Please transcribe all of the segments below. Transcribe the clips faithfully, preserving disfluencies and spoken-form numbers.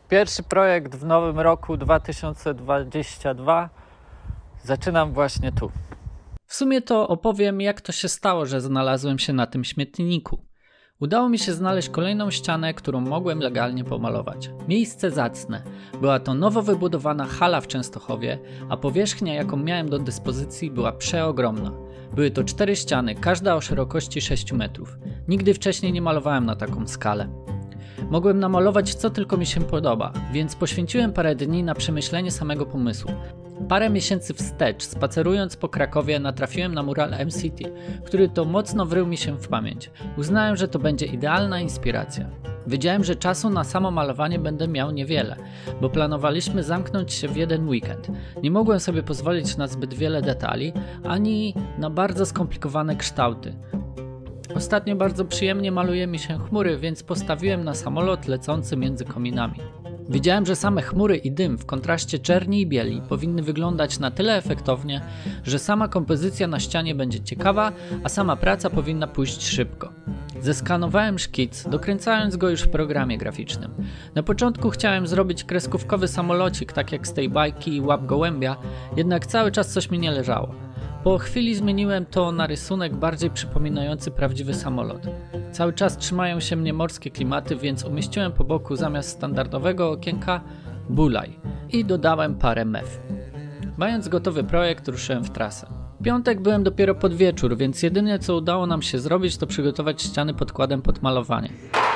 Pierwszy projekt w nowym roku dwa tysiące dwudziestym drugim zaczynam właśnie tu. W sumie to opowiem, jak to się stało, że znalazłem się na tym śmietniku. Udało mi się znaleźć kolejną ścianę, którą mogłem legalnie pomalować. Miejsce zacne. Była to nowo wybudowana hala w Częstochowie, a powierzchnia, jaką miałem do dyspozycji, była przeogromna. Były to cztery ściany, każda o szerokości sześć metrów. Nigdy wcześniej nie malowałem na taką skalę. Mogłem namalować co tylko mi się podoba, więc poświęciłem parę dni na przemyślenie samego pomysłu. Parę miesięcy wstecz, spacerując po Krakowie, natrafiłem na mural M C T, który to mocno wrył mi się w pamięć. Uznałem, że to będzie idealna inspiracja. Wiedziałem, że czasu na samo malowanie będę miał niewiele, bo planowaliśmy zamknąć się w jeden weekend. Nie mogłem sobie pozwolić na zbyt wiele detali, ani na bardzo skomplikowane kształty. Ostatnio bardzo przyjemnie maluje mi się chmury, więc postawiłem na samolot lecący między kominami. Wiedziałem, że same chmury i dym w kontraście czerni i bieli powinny wyglądać na tyle efektownie, że sama kompozycja na ścianie będzie ciekawa, a sama praca powinna pójść szybko. Zeskanowałem szkic, dokręcając go już w programie graficznym. Na początku chciałem zrobić kreskówkowy samolocik, tak jak z tej bajki Łap Gołębia, jednak cały czas coś mi nie leżało. Po chwili zmieniłem to na rysunek bardziej przypominający prawdziwy samolot. Cały czas trzymają się mnie morskie klimaty, więc umieściłem po boku zamiast standardowego okienka bulaj i dodałem parę mew. Mając gotowy projekt, ruszyłem w trasę. W piątek byłem dopiero pod wieczór, więc jedyne co udało nam się zrobić, to przygotować ściany podkładem pod malowanie.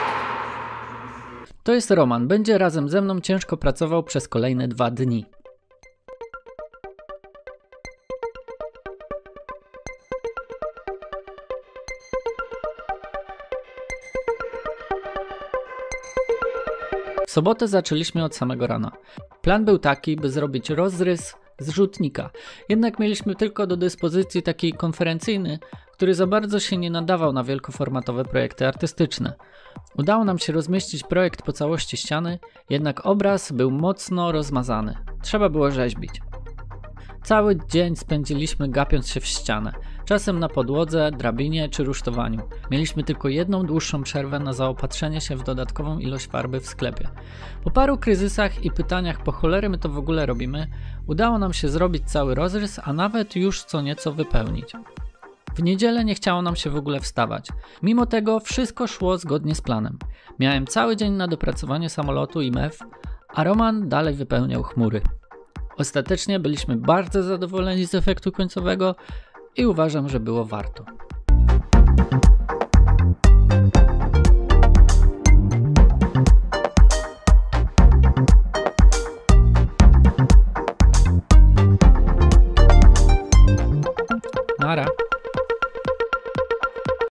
To jest Roman, będzie razem ze mną ciężko pracował przez kolejne dwa dni. W sobotę zaczęliśmy od samego rana. Plan był taki, by zrobić rozrys z rzutnika, jednak mieliśmy tylko do dyspozycji taki konferencyjny, który za bardzo się nie nadawał na wielkoformatowe projekty artystyczne. Udało nam się rozmieścić projekt po całości ściany, jednak obraz był mocno rozmazany. Trzeba było rzeźbić. Cały dzień spędziliśmy gapiąc się w ścianę, czasem na podłodze, drabinie czy rusztowaniu. Mieliśmy tylko jedną dłuższą przerwę na zaopatrzenie się w dodatkową ilość farby w sklepie. Po paru kryzysach i pytaniach, po cholery my to w ogóle robimy, udało nam się zrobić cały rozrys, a nawet już co nieco wypełnić. W niedzielę nie chciało nam się w ogóle wstawać. Mimo tego wszystko szło zgodnie z planem. Miałem cały dzień na dopracowanie samolotu i mew, a Roman dalej wypełniał chmury. Ostatecznie byliśmy bardzo zadowoleni z efektu końcowego i uważam, że było warto. Nara.